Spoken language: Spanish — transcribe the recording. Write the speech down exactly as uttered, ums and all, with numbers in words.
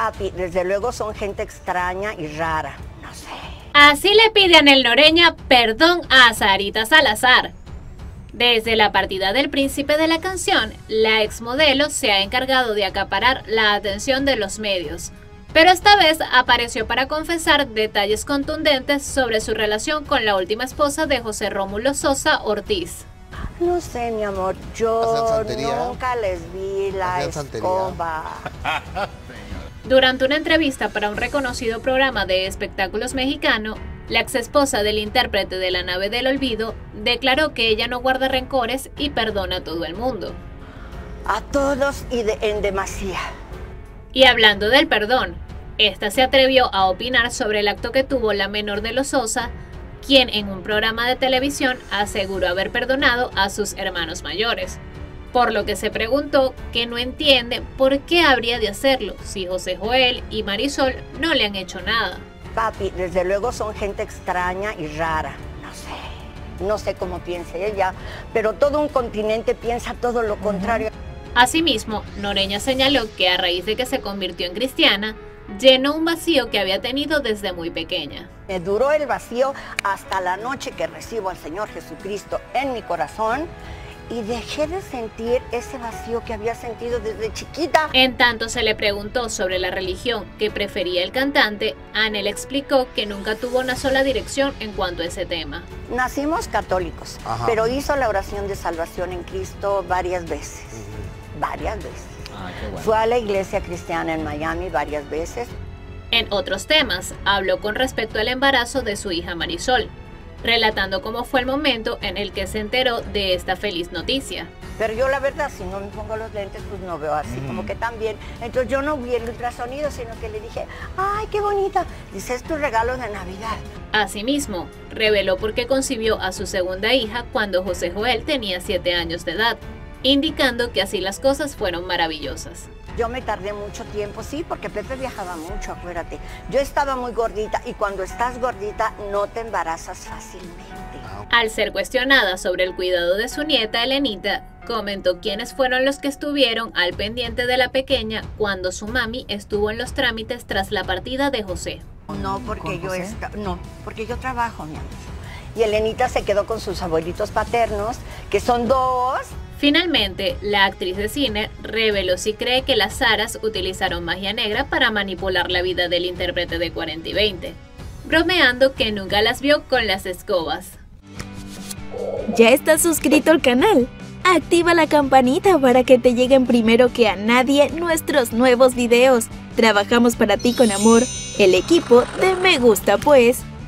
Papi, desde luego son gente extraña y rara, no sé. Así le pide Anel Noreña perdón a Sarita Salazar. Desde la partida del príncipe de la canción, la exmodelo se ha encargado de acaparar la atención de los medios, pero esta vez apareció para confesar detalles contundentes sobre su relación con la última esposa de José Rómulo Sosa Ortiz. No sé, mi amor, yo nunca les vi la escoba. Durante una entrevista para un reconocido programa de espectáculos mexicano, la exesposa del intérprete de La Nave del Olvido declaró que ella no guarda rencores y perdona a todo el mundo. A todos y de, en demasía. Y hablando del perdón, esta se atrevió a opinar sobre el acto que tuvo la menor de los Sosa, quien en un programa de televisión aseguró haber perdonado a sus hermanos mayores, por lo que se preguntó que no entiende por qué habría de hacerlo si José Joel y Marisol no le han hecho nada. Papi, desde luego son gente extraña y rara, no sé, no sé cómo piense ella, pero todo un continente piensa todo lo contrario. Asimismo, Noreña señaló que a raíz de que se convirtió en cristiana, llenó un vacío que había tenido desde muy pequeña. Me duró el vacío hasta la noche que recibo al Señor Jesucristo en mi corazón y dejé de sentir ese vacío que había sentido desde chiquita. En tanto se le preguntó sobre la religión que prefería el cantante, Anel explicó que nunca tuvo una sola dirección en cuanto a ese tema. Nacimos católicos, Ajá. pero hizo la oración de salvación en Cristo varias veces, uh-huh. varias veces. Ah, qué bueno. Fue a la iglesia cristiana en Miami varias veces. En otros temas, habló con respecto al embarazo de su hija Marisol, relatando cómo fue el momento en el que se enteró de esta feliz noticia. Pero yo la verdad, si no me pongo los lentes, pues no veo así, mm. como que tan bien. Entonces yo no vi el ultrasonido, sino que le dije, ¡ay, qué bonita! Dice, es tu regalo de Navidad. Asimismo, reveló por qué concibió a su segunda hija cuando José Joel tenía siete años de edad, indicando que así las cosas fueron maravillosas. Yo me tardé mucho tiempo, sí, porque Pepe viajaba mucho, acuérdate. Yo estaba muy gordita y cuando estás gordita no te embarazas fácilmente. Al ser cuestionada sobre el cuidado de su nieta Elenita, comentó quiénes fueron los que estuvieron al pendiente de la pequeña cuando su mami estuvo en los trámites tras la partida de José. No, porque yo esta, no, porque yo trabajo, mi amor. Y Elenita se quedó con sus abuelitos paternos, que son dos. Finalmente, la actriz de cine reveló si cree que las Saras utilizaron magia negra para manipular la vida del intérprete de cuarenta y veinte, bromeando que nunca las vio con las escobas. ¿Ya estás suscrito al canal? Activa la campanita para que te lleguen primero que a nadie nuestros nuevos videos. Trabajamos para ti con amor, el equipo de Me Gusta Pues.